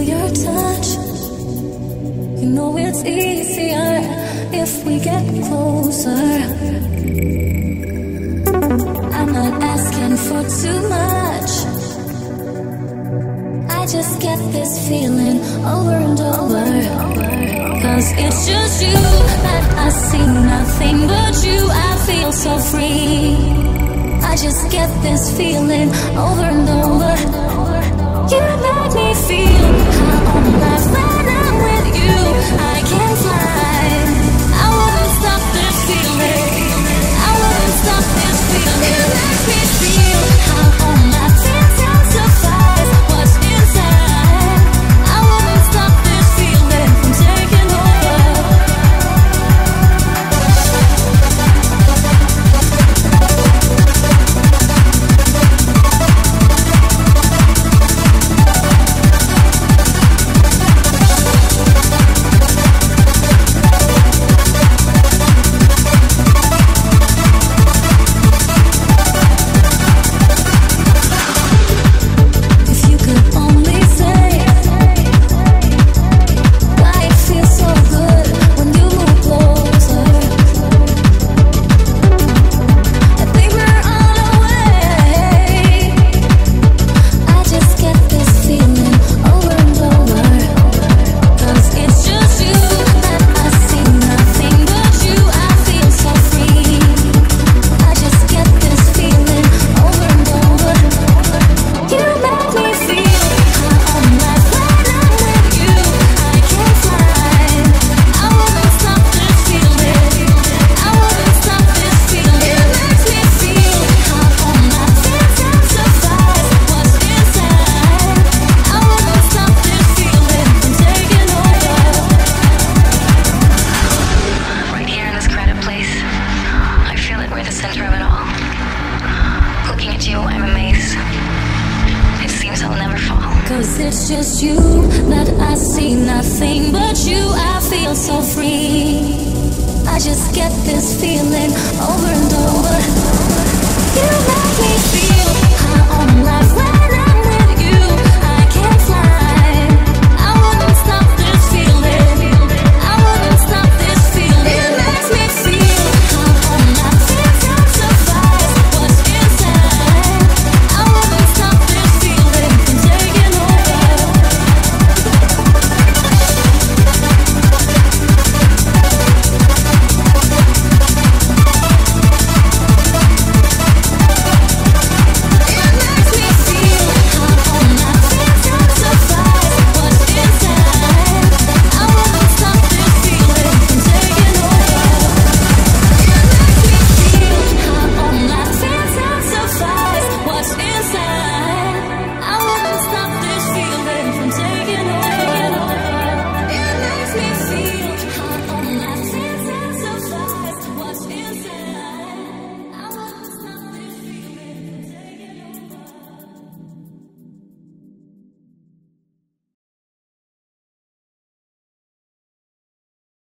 your touch. You know it's easier if we get closer. I'm not asking for too much. I just get this feeling over and over. Cause it's just you that I see, nothing but you. I feel so free. I just get this feeling over and over. You make me feel high on life when I'm with you. I can fly. I wouldn't stop this feeling. I wouldn't stop this feeling. You make me feel high on life. Intensifies what's inside. I wouldn't stop this feeling from taking over. It's just you that I see, nothing but you. I feel so free. I just get this feeling over and over.